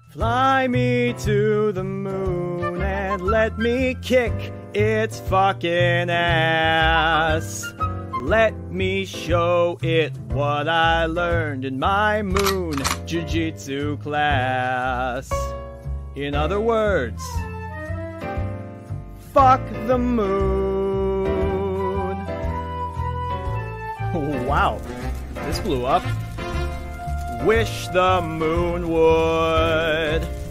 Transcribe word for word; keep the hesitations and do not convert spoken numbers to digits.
Fly me to the moon and let me kick its fucking ass. Let me show it what I learned in my moon jiu-jitsu class. In other words, fuck the moon. Wow, this blew up. Wish the moon would.